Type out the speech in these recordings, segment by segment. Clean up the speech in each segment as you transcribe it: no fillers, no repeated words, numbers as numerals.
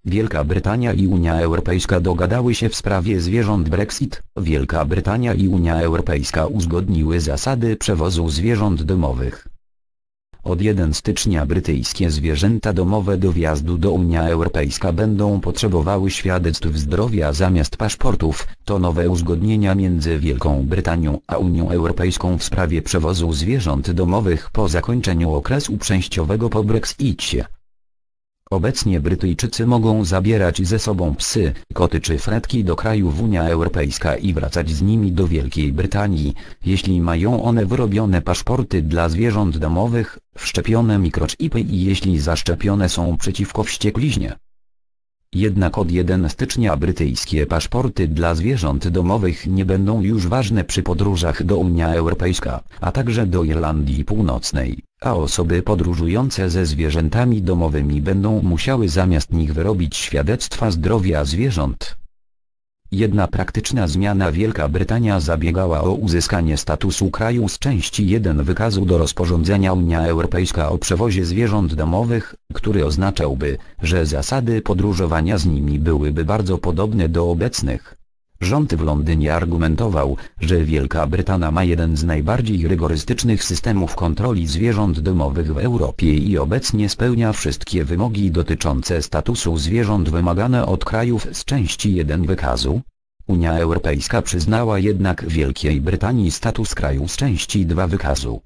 Wielka Brytania i Unia Europejska dogadały się w sprawie zwierząt Brexit. Wielka Brytania i Unia Europejska uzgodniły zasady przewozu zwierząt domowych. Od 1 stycznia brytyjskie zwierzęta domowe do wjazdu do Unii Europejskiej będą potrzebowały świadectw zdrowia zamiast paszportów. To nowe uzgodnienia między Wielką Brytanią a Unią Europejską w sprawie przewozu zwierząt domowych po zakończeniu okresu przejściowego po Brexicie. Obecnie Brytyjczycy mogą zabierać ze sobą psy, koty czy fretki do krajów Unia Europejska i wracać z nimi do Wielkiej Brytanii, jeśli mają one wyrobione paszporty dla zwierząt domowych, wszczepione mikrochipy i jeśli zaszczepione są przeciwko wściekliźnie. Jednak od 1 stycznia brytyjskie paszporty dla zwierząt domowych nie będą już ważne przy podróżach do Unii Europejskiej, a także do Irlandii Północnej, a osoby podróżujące ze zwierzętami domowymi będą musiały zamiast nich wyrobić świadectwa zdrowia zwierząt. Jedna praktyczna zmiana: Wielka Brytania zabiegała o uzyskanie statusu kraju z części 1 wykazu do rozporządzenia Unia Europejska o przewozie zwierząt domowych, który oznaczałby, że zasady podróżowania z nimi byłyby bardzo podobne do obecnych. Rząd w Londynie argumentował, że Wielka Brytania ma jeden z najbardziej rygorystycznych systemów kontroli zwierząt domowych w Europie i obecnie spełnia wszystkie wymogi dotyczące statusu zwierząt wymagane od krajów z części 1 wykazu. Unia Europejska przyznała jednak Wielkiej Brytanii status kraju z części 2 wykazu.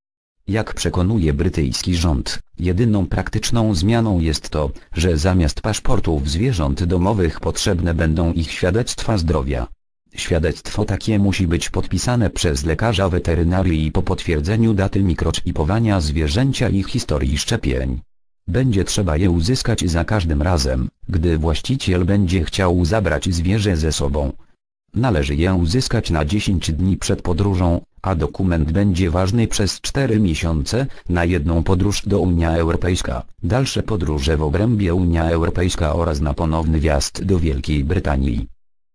Jak przekonuje brytyjski rząd, jedyną praktyczną zmianą jest to, że zamiast paszportów zwierząt domowych potrzebne będą ich świadectwa zdrowia. Świadectwo takie musi być podpisane przez lekarza weterynarii po potwierdzeniu daty mikrochipowania zwierzęcia i historii szczepień. Będzie trzeba je uzyskać za każdym razem, gdy właściciel będzie chciał zabrać zwierzę ze sobą. Należy je uzyskać na 10 dni przed podróżą, a dokument będzie ważny przez 4 miesiące, na jedną podróż do Unii Europejska, dalsze podróże w obrębie Unii Europejska oraz na ponowny wjazd do Wielkiej Brytanii.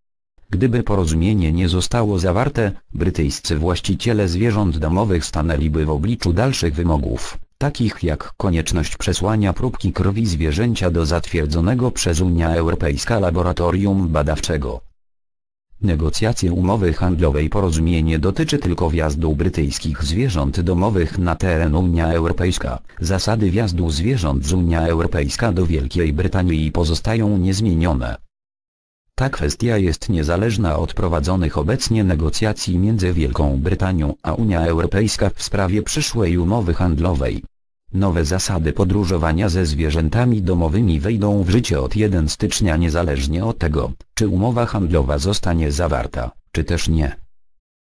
Gdyby porozumienie nie zostało zawarte, brytyjscy właściciele zwierząt domowych stanęliby w obliczu dalszych wymogów, takich jak konieczność przesłania próbki krwi zwierzęcia do zatwierdzonego przez Unię Europejską laboratorium badawczego. Negocjacje umowy handlowej. Porozumienie dotyczy tylko wjazdu brytyjskich zwierząt domowych na teren Unia Europejska. Zasady wjazdu zwierząt z Unia Europejska do Wielkiej Brytanii pozostają niezmienione. Ta kwestia jest niezależna od prowadzonych obecnie negocjacji między Wielką Brytanią a Unia Europejska w sprawie przyszłej umowy handlowej. Nowe zasady podróżowania ze zwierzętami domowymi wejdą w życie od 1 stycznia niezależnie od tego, czy umowa handlowa zostanie zawarta, czy też nie.